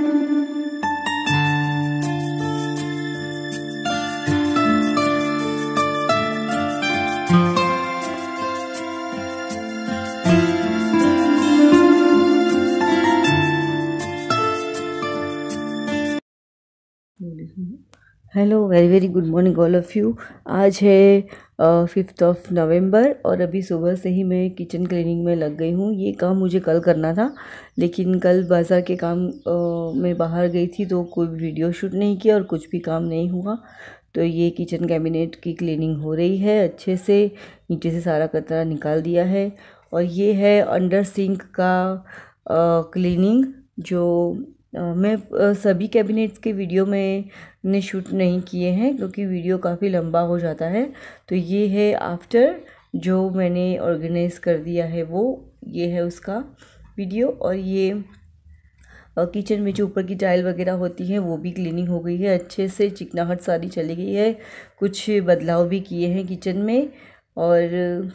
Hello, very very good morning all of you. आज है 5 नवंबर और अभी सुबह से ही मैं किचन क्लीनिंग में लग गई हूँ। ये काम मुझे कल करना था, लेकिन कल बाज़ार के काम में बाहर गई थी तो कोई वीडियो शूट नहीं किया और कुछ भी काम नहीं हुआ। तो ये किचन कैबिनेट की क्लीनिंग हो रही है अच्छे से, नीचे से सारा कचरा निकाल दिया है। और ये है अंडर सिंक का क्लीनिंग, जो मैं सभी कैबिनेट्स के वीडियो में ने शूट नहीं किए हैं क्योंकि वीडियो काफ़ी लंबा हो जाता है। तो ये है आफ्टर जो मैंने ऑर्गेनाइज़ कर दिया है, वो ये है उसका वीडियो। और ये किचन में जो ऊपर की टाइल वगैरह होती है वो भी क्लीनिंग हो गई है अच्छे से, चिकनाहट सारी चली गई है, कुछ बदलाव भी किए हैं किचन में। और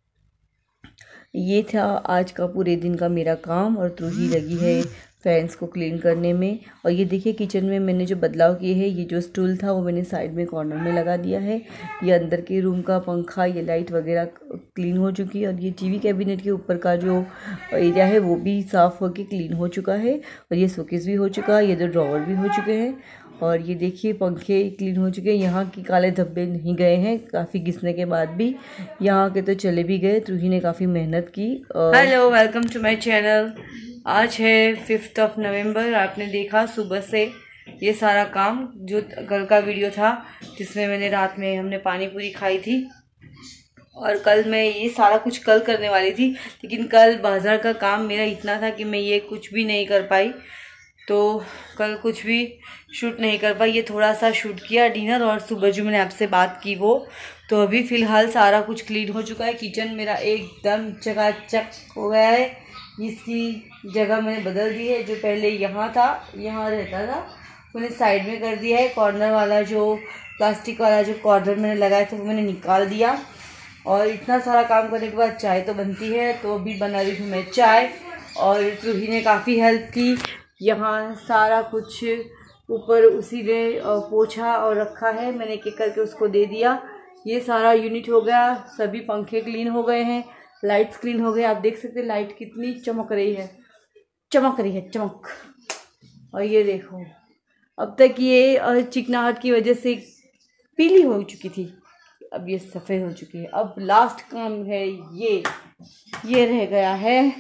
ये था आज का पूरे दिन का मेरा काम। और त्रुही लगी है फैंस को क्लीन करने में। और ये देखिए किचन में मैंने जो बदलाव किए हैं, ये जो स्टूल था वो मैंने साइड में कॉर्नर में लगा दिया है। ये अंदर के रूम का पंखा, ये लाइट वगैरह क्लीन हो चुकी है। और ये टीवी कैबिनेट के ऊपर का जो एरिया है वो भी साफ़ होकर क्लीन हो चुका है। और ये शोकेस भी हो चुका है, ये दो ड्रॉवर भी हो चुके हैं। और ये देखिए पंखे क्लीन हो चुके हैं, यहाँ के काले धब्बे नहीं गए हैं काफ़ी घिसने के बाद भी, यहाँ के तो चले भी गए। त्रुही ने काफ़ी मेहनत की। Hello, welcome to my channel. आज है 5 नवंबर। आपने देखा सुबह से ये सारा काम, जो कल का वीडियो था जिसमें मैंने रात में हमने पानी पूरी खाई थी। और कल मैं ये सारा कुछ कल करने वाली थी, लेकिन कल बाज़ार का काम मेरा इतना था कि मैं ये कुछ भी नहीं कर पाई। तो कल कुछ भी शूट नहीं कर पाई। ये थोड़ा सा शूट किया डिनर, और सुबह जो मैंने आपसे बात की वो। तो अभी फ़िलहाल सारा कुछ क्लीन हो चुका है। किचन मेरा एकदम चकाचक हो गया है। इसकी जगह मैंने बदल दी है, जो पहले यहाँ था, यहाँ रहता था, मैंने साइड में कर दिया है। कॉर्नर वाला जो प्लास्टिक वाला जो कॉर्नर मैंने लगाया था वो मैंने निकाल दिया। और इतना सारा काम करने के बाद चाय तो बनती है, तो अभी बना रही हूँ मैं चाय। और त्रुही ने काफ़ी हेल्प की। यहाँ सारा कुछ ऊपर उसी ने पोछा और रखा है, मैंने एक एक करके उसको दे दिया। ये सारा यूनिट हो गया, सभी पंखे क्लीन हो गए हैं, लाइट्स क्लीन हो गए। आप देख सकते हैं लाइट कितनी चमक रही है, चमक। और ये देखो, अब तक ये चिकनाहट की वजह से पीली हो चुकी थी, अब ये सफ़ेद हो चुकी है। अब लास्ट काम है ये रह गया है,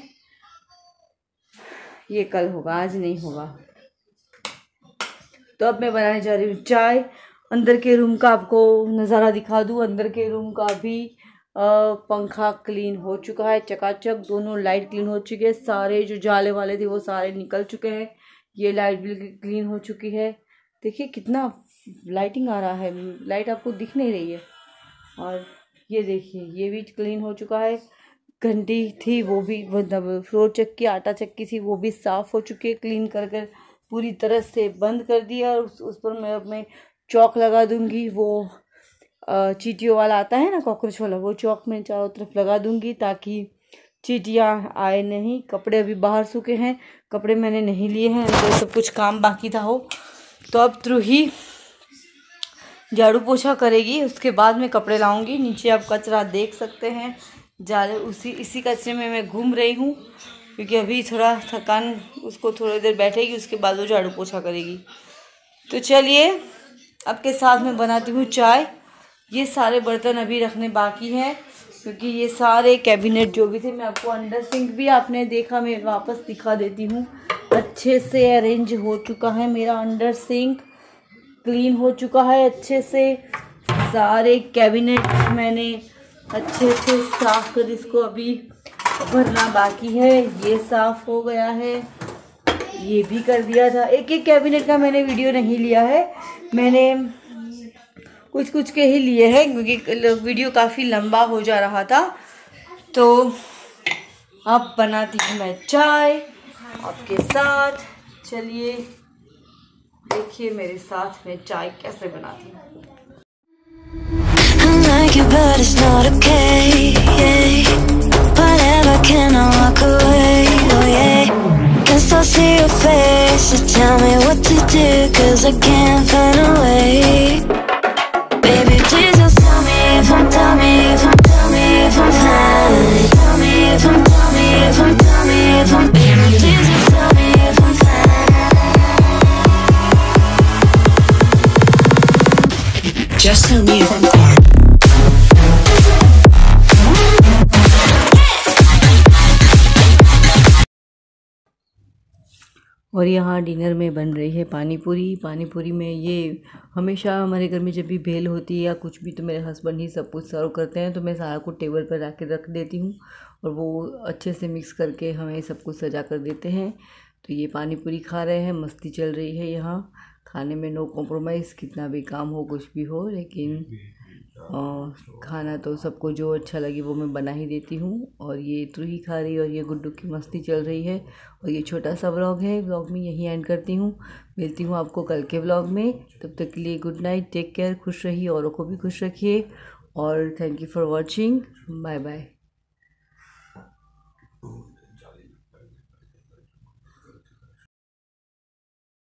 ये कल होगा, आज नहीं होगा। तो अब मैं बनाने जा रही हूँ चाय। अंदर के रूम का आपको नज़ारा दिखा दूँ। अंदर के रूम का भी पंखा क्लीन हो चुका है चकाचक, दोनों लाइट क्लीन हो चुकी है, सारे जो जाले वाले थे वो सारे निकल चुके हैं। ये लाइट भी क्लीन हो चुकी है। देखिए कितना लाइटिंग आ रहा है, लाइट आपको दिख नहीं रही है। और ये देखिए ये भी क्लीन हो चुका है। घंटी थी वो भी, मतलब फ्लोर चक्की, आटा चक्की थी, वो भी साफ़ हो चुकी है, क्लीन कर कर पूरी तरह से बंद कर दिया। और उस पर मैं चौक लगा दूंगी, वो चींटियों वाला आता है ना, कॉकरोच वाला, वो चौक में चारों तरफ लगा दूंगी ताकि चींटियाँ आए नहीं। कपड़े अभी बाहर सूखे हैं, कपड़े मैंने नहीं लिए हैं, तो सब कुछ काम बाकी था हो। तो अब त्रुही झाड़ू पोछा करेगी, उसके बाद मैं कपड़े लाऊंगी। नीचे आप कचरा देख सकते हैं, जाले इसी कचरे में मैं घूम रही हूँ, क्योंकि अभी थोड़ा थकान, उसको थोड़ी देर बैठेगी, उसके बाद वो झाड़ू पोछा करेगी। तो चलिए आपके साथ में बनाती हूँ चाय। ये सारे बर्तन अभी रखने बाकी हैं, क्योंकि ये सारे कैबिनेट जो भी थे, मैं आपको अंडर सिंक भी आपने देखा, मैं वापस दिखा देती हूँ। अच्छे से अरेंज हो चुका है मेरा अंडर सिंक, क्लीन हो चुका है अच्छे से। सारे कैबिनेट मैंने अच्छे से साफ़ कर, इसको अभी भरना बाकी है। ये साफ़ हो गया है, ये भी कर दिया था। एक एक कैबिनेट का मैंने वीडियो नहीं लिया है, मैंने कुछ के ही लिए हैं, क्योंकि वीडियो काफ़ी लंबा हो जा रहा था। तो अब बनाती हूँ मैं चाय आपके साथ। चलिए देखिए मेरे साथ में चाय कैसे बनाती हूँ। Whenever can I walk away? Oh yeah, can still see your face So tell me what to do, 'cause I can't find a way. Baby, please just tell me if I'm, tell me if I'm, tell me if I'm fine. Tell me if I'm, tell me if I'm, tell me if I'm, baby, please just tell me if I'm fine. Just tell me if I'm fine. और यहाँ dinner में बन रही है पानी पूरी। पानी पूरी में ये हमेशा हमारे घर में जब भी भेल होती है या कुछ भी तो मेरे हस्बैंड ही सब कुछ सर्व करते हैं, तो मैं सारा कुछ टेबल पर रख देती हूँ और वो अच्छे से मिक्स करके हमें सब कुछ सजा कर देते हैं। तो ये पानी पूरी खा रहे हैं, मस्ती चल रही है यहाँ। खाने में नो कॉम्प्रोमाइज़, कितना भी काम हो कुछ भी हो, लेकिन खाना तो सबको जो अच्छा लगे वो मैं बना ही देती हूँ। और ये त्रुही खा रही है और ये गुड्डू की मस्ती चल रही है। और ये छोटा सा व्लॉग है, व्लॉग में यहीं एंड करती हूँ। मिलती हूँ आपको कल के व्लॉग में, तब तक के लिए गुड नाइट, टेक केयर, खुश रहिए, औरों को भी खुश रखिए और thank you for watching, bye bye.